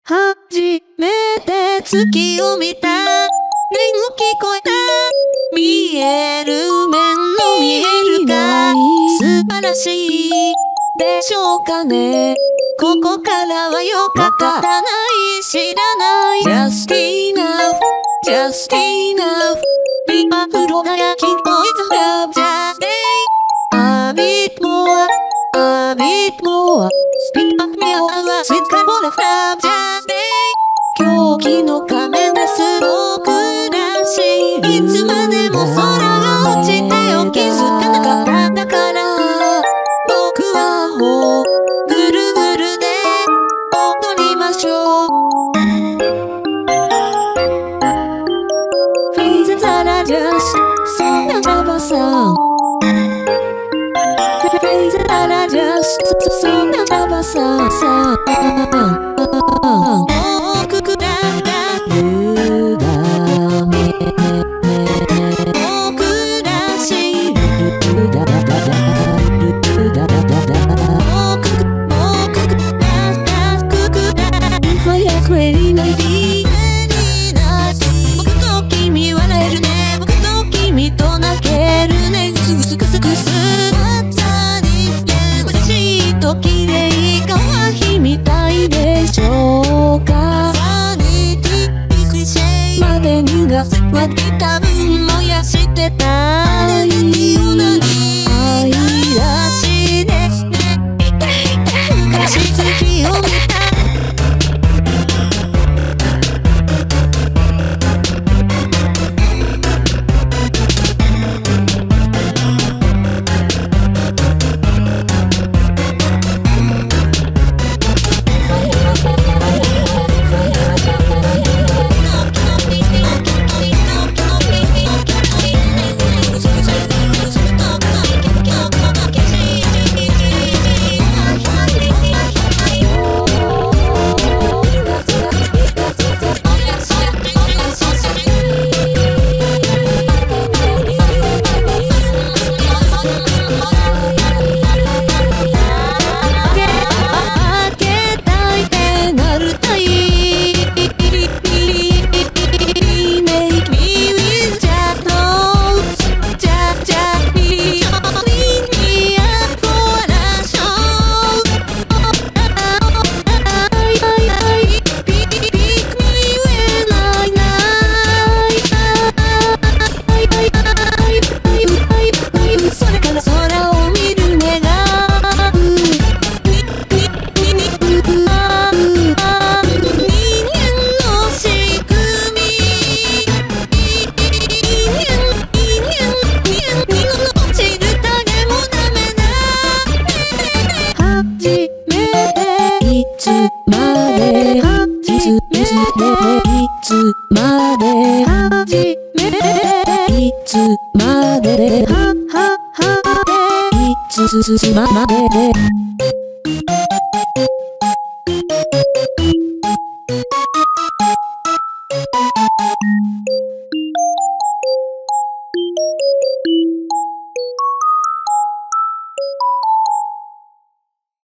初めて月を見た。電話聞こえた。見える面の見えるか。素晴らしいでしょうかね。ここからはよかったない知らない Just enough Just enough リバプロが焼き Boys love just day A bit more A bit more Speak up me out Sweet couple of love just day 狂気の仮面です僕らしいいつまでも空が落ちてよ気づかなかっただから僕はもうぐるぐるで踊りましょう Phrases are just そんなラバさん Phrases are just そんなラバさんさ僕くだらゆだめ僕らしいゆだだだだゆだだだだ僕と君笑えるね僕と君と泣けるねすぐすぐすぐす嬉しいと綺麗かわいいみたいでしょうかまでにがわきた分燃やしてたい愛らしいですね悲しい月を見たいつまで